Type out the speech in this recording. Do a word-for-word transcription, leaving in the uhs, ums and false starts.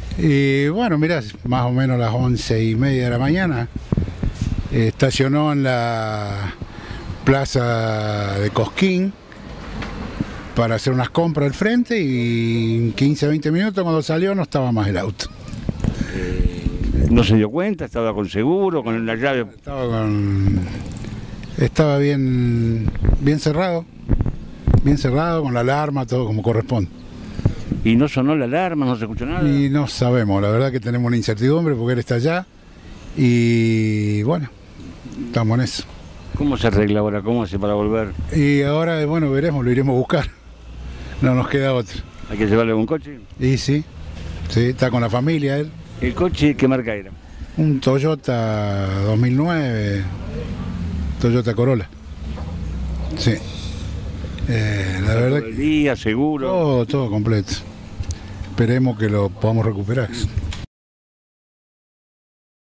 Y bueno, mirá, más o menos las once y media de la mañana, eh, estacionó en la plaza de Cosquín para hacer unas compras al frente y en quince a veinte minutos cuando salió no estaba más el auto. ¿No se dio cuenta? ¿Estaba con seguro, con la llave? Estaba con... estaba bien, bien cerrado, bien cerrado, con la alarma, todo como corresponde. ¿Y no sonó la alarma, no se escuchó nada? Y no sabemos, la verdad que tenemos una incertidumbre porque él está allá y bueno, estamos en eso. ¿Cómo se arregla ahora? ¿Cómo hace para volver? Y ahora, bueno, veremos, lo iremos a buscar, no nos queda otra. ¿Hay que llevarle un coche? Y sí, sí, está con la familia él. ¿El coche qué marca era? Un Toyota dos mil nueve, Toyota Corolla. Sí. Eh, la verdad ¿Todo el día, seguro? Todo, todo completo. Esperemos que lo podamos recuperar.